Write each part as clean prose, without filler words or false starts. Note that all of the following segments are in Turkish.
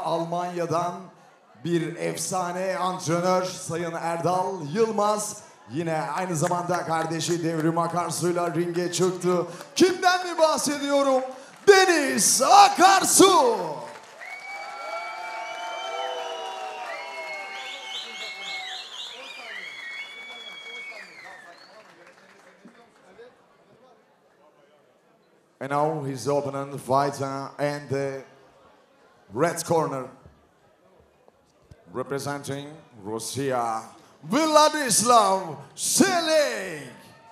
Almanya'dan bir efsane antrenör Sayın Erdal Yılmaz. Yine aynı zamanda kardeşi Devrim Akarsu'yla ringe çıktı. Kimden mi bahsediyorum? Deniz Akarsu. And now his opponent fighter and the red corner representing Russia, Vladislav Selik.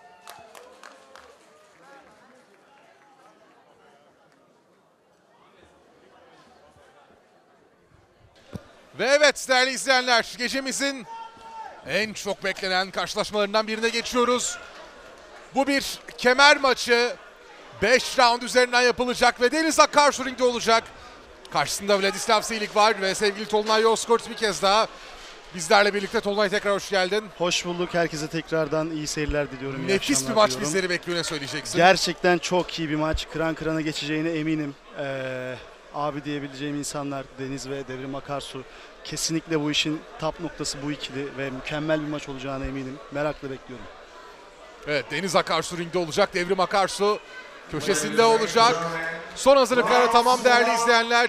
Ve evet değerli izleyenler, gecemizin en çok beklenen karşılaşmalarından birine geçiyoruz. Bu bir kemer maçı. 5 round üzerinden yapılacak ve Deniz Akarsu ringde olacak. Karşısında Vladislav Selik var ve sevgili Tolunay Yozkurt bir kez daha bizlerle birlikte. Tolunay, tekrar hoş geldin. Hoş bulduk. Herkese tekrardan iyi seyirler diliyorum. Nefis bir maç bizleri bekliyor, ne söyleyeceksin? Gerçekten çok iyi bir maç. Kıran kırana geçeceğine eminim. Abi diyebileceğim insanlar Deniz ve Devrim Akarsu. Kesinlikle bu işin top noktası bu ikili ve mükemmel bir maç olacağına eminim. Merakla bekliyorum. Evet, Deniz Akarsu ringde olacak. Devrim Akarsu köşesinde olacak. Son hazırlıkları tamam değerli izleyenler.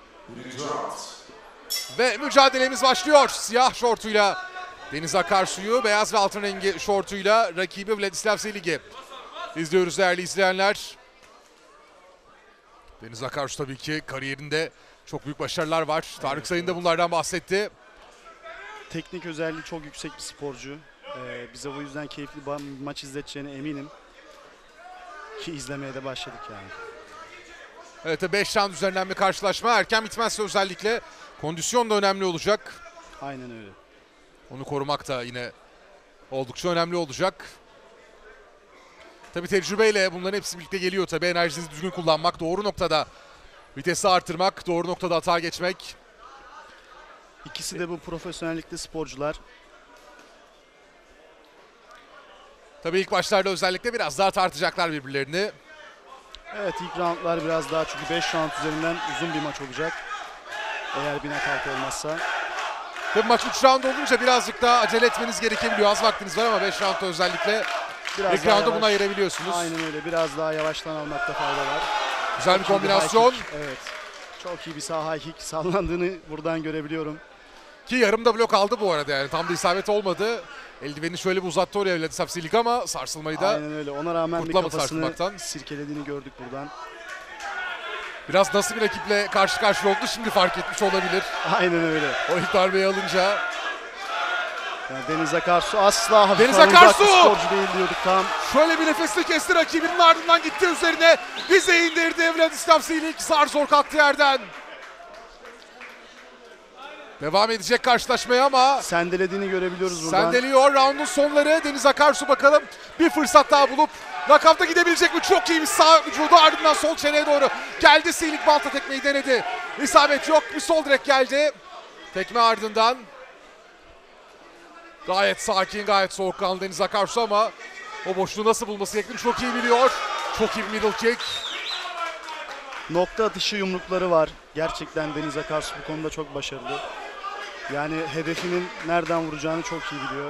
Ve mücadelemiz başlıyor. Siyah şortuyla Deniz Akarsu'yu, beyaz ve altın rengi şortuyla rakibi Vladislav Selik'i izliyoruz değerli izleyenler. Deniz Akarsu tabii ki kariyerinde çok büyük başarılar var. Tarık Sayın da bunlardan bahsetti. Teknik özelliği çok yüksek bir sporcu. Bize bu yüzden keyifli bir maç izleteceğine eminim. Ki izlemeye de başladık yani. Evet, 5 round üzerinden bir karşılaşma. Erken bitmezse özellikle kondisyon da önemli olacak. Aynen öyle. Onu korumak da yine oldukça önemli olacak. Tabii tecrübeyle bunların hepsi birlikte geliyor tabii. Enerjinizi düzgün kullanmak, doğru noktada vitesi artırmak, doğru noktada hata geçmek. İkisi de bu profesyonellikte sporcular. Tabii ilk başlarda özellikle biraz daha tartacaklar birbirlerini. Evet, ilk roundlar biraz daha, çünkü 5 round üzerinden uzun bir maç olacak. Eğer bir knockout olmazsa. Tabii maç 3 round olunca birazcık daha acele etmeniz gerekebiliyor. Az vaktiniz var ama 5 roundda özellikle ilk roundda buna ayırabiliyorsunuz. Aynen öyle. Biraz daha yavaştan almakta fayda var. Güzel bir kombinasyon. Evet. Çok iyi bir sağ high kick sallandığını buradan görebiliyorum. Ki yarımda blok aldı bu arada yani. Tam da isabet olmadı. Eldivenini şöyle bir uzattı oraya Vladislav Selik ama sarsılmayı da aynen öyle. Ona rağmen bir kafasını sirkelediğini gördük buradan. Biraz nasıl bir rakiple karşı karşıya oldu şimdi fark etmiş olabilir. Aynen öyle. O ilk darbeyi alınca. Yani Deniz Akarsu asla hafif Deniz Akarsu sporcu değil diyorduk tam. Şöyle bir nefesle kesti rakibinin, ardından gitti üzerine. Bize indirdi Vladislav Selik, zar zor kalktı yerden. Devam edecek karşılaşmaya ama sendelediğini görebiliyoruz buradan. Sendeliyor roundun sonları. Deniz Akarsu bakalım bir fırsat daha bulup nakavta gidebilecek mi? Çok iyi bir sağ vücudu, ardından sol çeneye doğru geldi. Selik balta tekmeyi denedi. İsabet yok. Bir sol direkt geldi. Tekme ardından. Gayet sakin, gayet soğukkanlı Deniz Akarsu ama o boşluğu nasıl bulması gerektiğini çok iyi biliyor. Çok iyi bir middle kick. Nokta atışı yumrukları var. Gerçekten Deniz Akarsu bu konuda çok başarılı. Yani hedefinin nereden vuracağını çok iyi biliyor.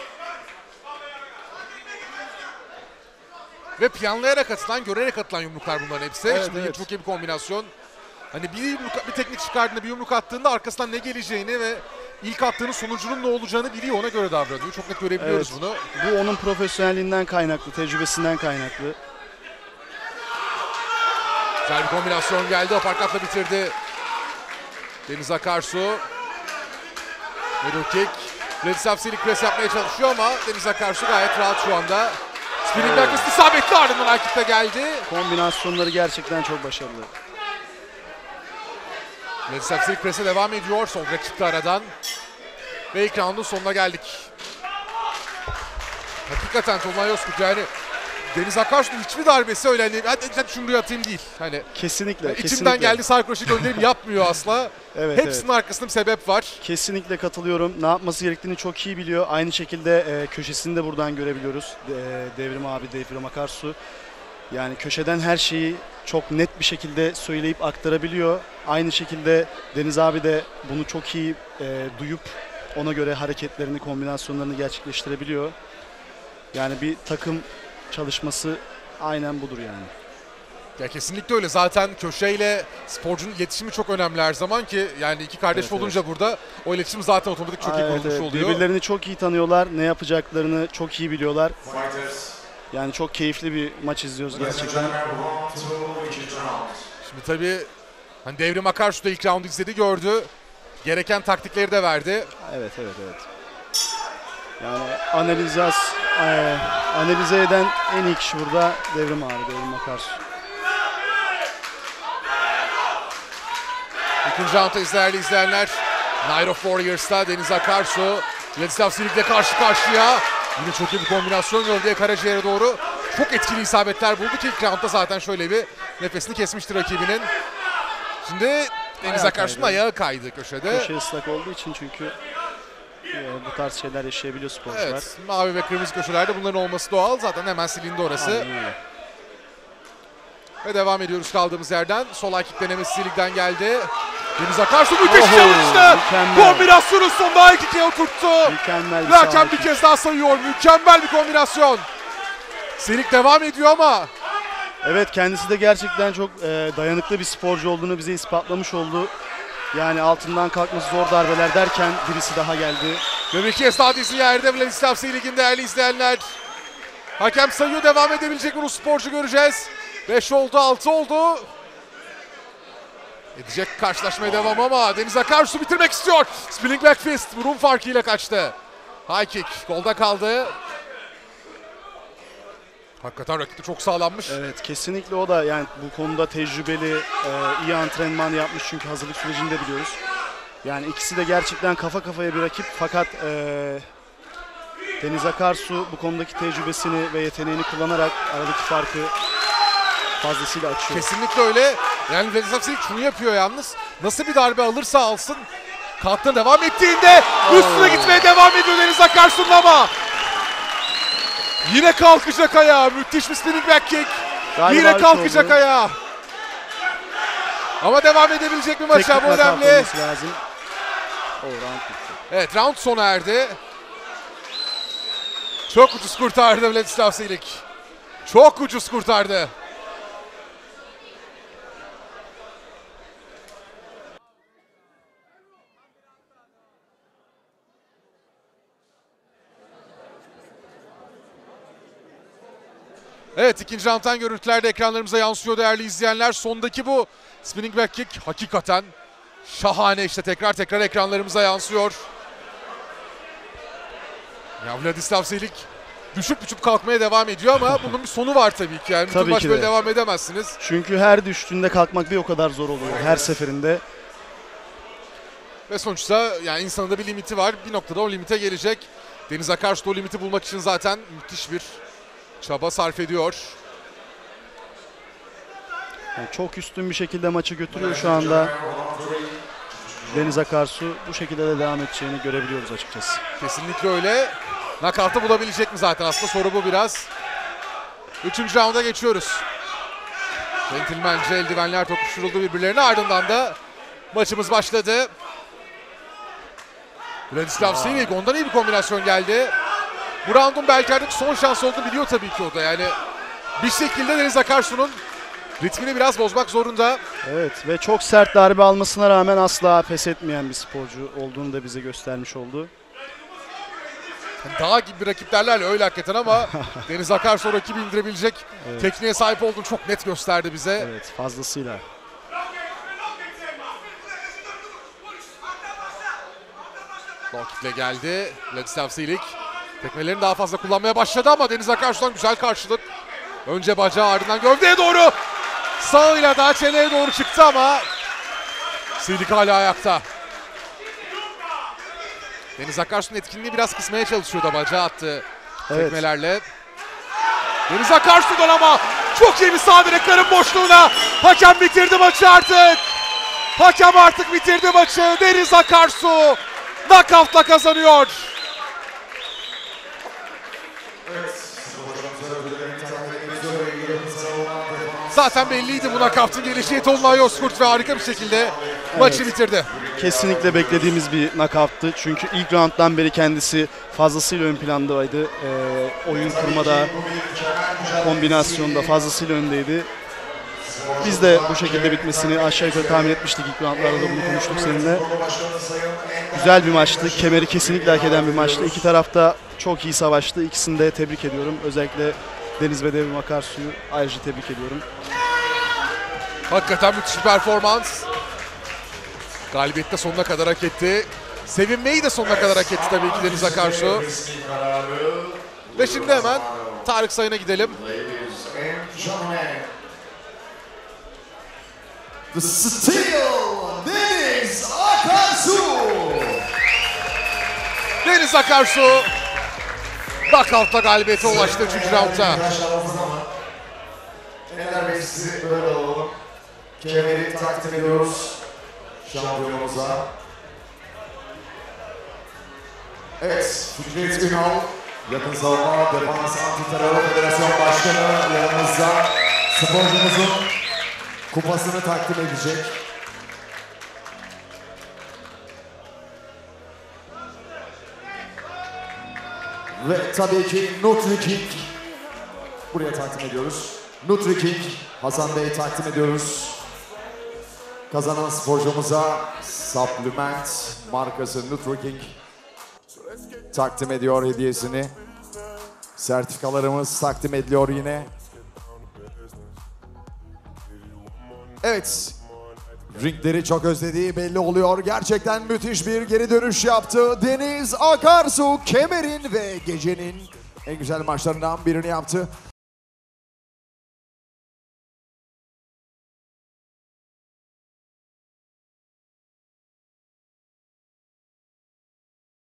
Ve planlayarak atılan, görerek atılan yumruklar bunların hepsi. Evet, şimdi evet. çok iyi bir kombinasyon. Hani bir teknik çıkardığında, bir yumruk attığında arkasından ne geleceğini ve ilk attığının sonucunun ne olacağını biliyor, ona göre davranıyor. Çok net görebiliyoruz bunu. Bu onun profesyonelliğinden kaynaklı, tecrübesinden kaynaklı. Güzel bir kombinasyon geldi. Aparkatla bitirdi Deniz Akarsu. Middle kick. Vladislav Selik pres yapmaya çalışıyor ama Deniz Akarsu gayet rahat şu anda. Spinning arkası isabetli, ardından rakipte geldi. Kombinasyonları gerçekten çok başarılı. Vladislav Selik prese devam ediyor. Son çıktı aradan. Ve ilk roundun sonuna geldik. Hakikaten Tolunay Yozkurt yani Deniz Akarsu'nun hiçbir darbesi öyle hani hadi şunu atayım değil. Hani Kesinlikle. içimden kesinlikle. geldi sarkoşu gönderim yapmıyor asla. Evet, hepsinin arkasında bir sebep var. Kesinlikle katılıyorum. Ne yapması gerektiğini çok iyi biliyor. Aynı şekilde köşesini de buradan görebiliyoruz. Devrim abi, Devrim Akarsu. Yani köşeden her şeyi çok net bir şekilde söyleyip aktarabiliyor. Aynı şekilde Deniz abi de bunu çok iyi duyup ona göre hareketlerini, kombinasyonlarını gerçekleştirebiliyor. Yani bir takım çalışması aynen budur yani. Ya kesinlikle öyle. Zaten köşeyle sporcunun iletişimi çok önemli her zaman ki yani iki kardeş Evet, olunca burada o iletişim zaten otomatik çok iyi Evet, kurulmuş evet. oluyor. Birbirlerini çok iyi tanıyorlar, ne yapacaklarını çok iyi biliyorlar. Yani çok keyifli bir maç izliyoruz gerçekten. Şimdi tabii hani Devrim Akarsu da ilk roundu izledi, gördü. Gereken taktikleri de verdi. Evet. Yani analize eden en iyi kişi burada Devrim abi, Devrim Akarsu. İkinci roundda değerli izleyenler, Night of Warriors'ta Deniz Akarsu Vladislav Silik'le karşı karşıya. Yine çok iyi bir kombinasyon gövdeye karaciğere doğru. Çok etkili isabetler buldu ki ilk roundda zaten şöyle bir nefesini kesmişti rakibinin. Şimdi Deniz Akarsu'nun ayağı kaydı köşede. Köşe ıslak olduğu için çünkü bu tarz şeyler yaşayabiliyor sporcular. Evet, mavi ve kırmızı köşelerde bunların olması doğal. Zaten hemen silindi orası. Aynen öyle. Ve devam ediyoruz kaldığımız yerden. Sol kick denemesi Silik'ten geldi. Deniz Akarsu müthiş çalıştı. Kombinasyonu sonunda high kick'e oturttu. Mükemmel Ve hakem bir kez daha sayıyor. Mükemmel bir kombinasyon. Silik devam ediyor ama. Evet, kendisi de gerçekten çok dayanıklı bir sporcu olduğunu bize ispatlamış oldu. Yani altından kalkması zor darbeler derken birisi daha geldi. Ve bir kez daha dizi yerde Vladislav Silik'in değerli izleyenler. Hakem sayıyor, devam edebilecek mi Rus sporcu göreceğiz. 5 oldu, 6 oldu. Edecek karşılaşmaya devam ama Deniz Akarsu bitirmek istiyor. Spinning back fist burun farkıyla kaçtı. High kick golda kaldı. Hakikaten rakibi çok sağlammış. Evet, kesinlikle o da yani bu konuda tecrübeli, iyi antrenman yapmış çünkü hazırlık sürecini de biliyoruz. Yani ikisi de gerçekten kafa kafaya bir rakip fakat Deniz Akarsu bu konudaki tecrübesini ve yeteneğini kullanarak aradaki farkı fazlasıyla açıyor. Kesinlikle öyle. Yani Vladislav Silik şunu yapıyor yalnız. Nasıl bir darbe alırsa alsın kalktığına devam ettiğinde üstüne gitmeye devam ediyor Deniz Akarsu'nun ama yine kalkacak ayağa. Müthiş bir spinning back kick. Galiba yine kalkacak ayağa. Ama devam edebilecek bir maça, bu önemli. Lazım. O round bitti. Evet, round sona erdi. Çok ucuz kurtardı Vladislav Silik. Çok ucuz kurtardı. Evet, ikinci round'dan görüntüler de ekranlarımıza yansıyor değerli izleyenler. Sondaki bu spinning back kick hakikaten şahane, işte tekrar ekranlarımıza yansıyor. Ya Vladislav Silik düşüp kalkmaya devam ediyor ama bunun bir sonu var tabii ki. Yani bütün maç böyle devam edemezsiniz. Çünkü her düştüğünde kalkmak bir o kadar zor oluyor her seferinde. Ve sonuçta yani insanın da bir limiti var. Bir noktada o limite gelecek. Deniz Akarsu da o limiti bulmak için zaten müthiş bir çaba sarf ediyor. Yani çok üstün bir şekilde maçı götürüyor şu anda. Deniz Akarsu bu şekilde de devam edeceğini görebiliyoruz açıkçası. Kesinlikle öyle. Knockout'ı bulabilecek mi zaten, aslında soru bu biraz. Üçüncü rounda geçiyoruz. Centilmence eldivenler tokuşturuldu birbirlerine, ardından da maçımız başladı. Vladislav Silik, ondan iyi bir kombinasyon geldi. Bu roundun belki artık son şans olduğunu biliyor tabii ki o da. Yani bir şekilde Deniz Akarsu'nun ritmini biraz bozmak zorunda. Evet ve çok sert darbe almasına rağmen asla pes etmeyen bir sporcu olduğunu da bize göstermiş oldu. Dağ gibi rakiplerle öyle hakikaten ama Deniz Akarsu rakibi indirebilecek tekniğe sahip olduğunu çok net gösterdi bize. Evet, fazlasıyla. Low kick'le geldi Vladislav Silik. Tekmelerini daha fazla kullanmaya başladı ama Deniz Akarsu'dan güzel karşılık. Önce bacağı, ardından gövdeye doğru. Sağıyla daha çeneye doğru çıktı ama Silik hala ayakta. Deniz Akarsu'nun etkinliği biraz kısmaya çalışıyordu bacağı attığı tekmelerle. Deniz Akarsu'dan ama çok iyi bir sağ direk karın boşluğuna. Hakem bitirdi maçı artık. Hakem artık bitirdi maçı. Deniz Akarsu knockout'la kazanıyor. Zaten belliydi bu knockout'un geleceği. Tolunay Özkurt ve harika bir şekilde maçı bitirdi. Kesinlikle beklediğimiz bir knockout'tı. Çünkü ilk rounddan beri kendisi fazlasıyla ön plandaydı. Oyun kurmada, kombinasyonda fazlasıyla öndeydi. Biz de bu şekilde bitmesini aşağı yukarı tahmin etmiştik. İlk roundlarda da bunu konuştuk seninle. Güzel bir maçtı. Kemeri kesinlikle hak eden bir maçtı. İki taraf da çok iyi savaştı. İkisini de tebrik ediyorum. Özellikle Deniz ve Devrim Akarsu'yu ayrıca tebrik ediyorum. Hakikaten müthiş bir performans. Galibiyette sonuna kadar hak etti. Sevinmeyi de sonuna kadar hak etti tabii ki Deniz Akarsu. Ve şimdi hemen Tarık Sayın'a gidelim. The Steel Deniz Akarsu. Deniz Akarsu knockout'la galibiyete ulaştı 3. roundda. Ender Bey sizi böyle alalım. Kemeri takdim ediyoruz şampiyonumuza. Evet, Fikret Ünal, yakın savunma defans antiterör federasyon başkanı yanımızda sporcumuzun kupasını takdim edecek. Ve tabii ki Nutri King buraya takdim ediyoruz. Nutri King Hasan Bey takdim ediyoruz. Kazanan sporcumuza Supplement markası Nutri King takdim ediyor hediyesini. Sertifikalarımız takdim ediliyor yine. Evet, ringleri çok özlediği belli oluyor. Gerçekten müthiş bir geri dönüş yaptı. Deniz Akarsu kemerin ve gecenin en güzel maçlarından birini yaptı.